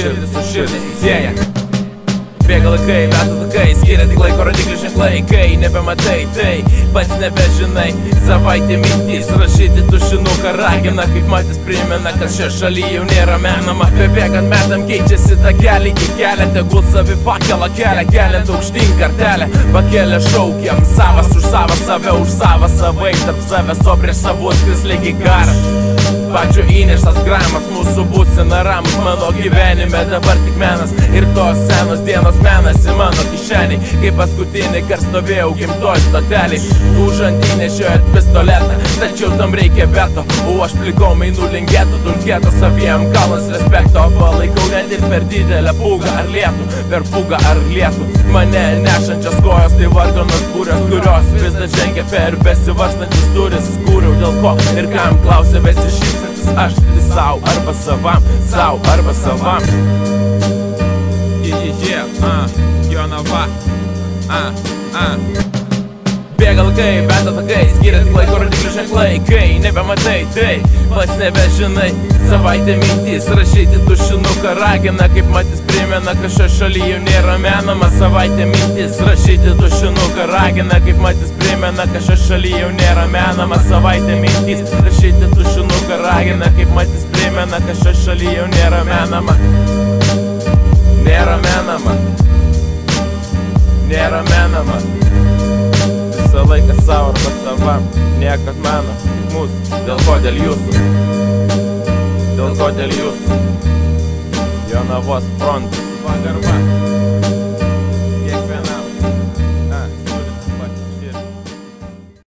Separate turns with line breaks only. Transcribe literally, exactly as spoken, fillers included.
širdis su širdis sieja. Bėga laikai, metų takai, skiria tik laiko rodiklių ženklai. Kai nebematai, tai pats nebežinai. Savaitė mintys, rašyti tušinuką ragina. Kaip matys primena, kad šia šaly jau nėra menama. Bebėgant metam keičiasi tą kelią į kelią. Tegul savi fakelą kelia, keliant aukštyn kartelę. Pakelia šaukiam, savas už savą, save už savą, savai tarp savęs, o prieš savus kris lygiai karas. Pačio įneštas gramas, mūsų būsina ramus mano gyvenime, dabar tik menas. Ir tos senos dienos menasi mano kišeniai. Kaip paskutinį kart stovėjau gimtoj stotelį. Užant įnešiojat pistoletą, tačiau tam reikia veto. O aš plikom einu lingėtų, dulkėtų saviem kalnas respekto. Palaikau net ir per didelę pūgą ar lietų, per pūgą ar lietų. Mane nešančias kojos tai varganos kūrios, kurios vis dar žengia per besivarstančius duris. Kūriau dėl ko ir kam klausia besišypsantis. Aš tai sau arba savam, sau arba savam.
Yeah, uh, Jonava, uh, uh.
Bėga laikai, beta takai, skiria tik laiko rodiklių ženklai. Kai nebematai, tai pats nebežinai. Savaitė mintys, rašyti tušinuką ragina. Kaip matys primena, kad šia šaly jau nėra menama. Savaitė mintys, rašyti tušinuką ragina. Kaip matys primena, kad šia šaly jau nėra menama. Savaitė mintys, rašyti tušinuką ragina. Kaip matys primena, kad šia šaly jau nėra menama. Nėra menama. Nėra menama. Visą laiką savo arba savam. Niekad meno, tik mūsų. Dėl ko dėl jūsų? Dėl ko dėl jūsų? Jonavos frontas. Pagarba.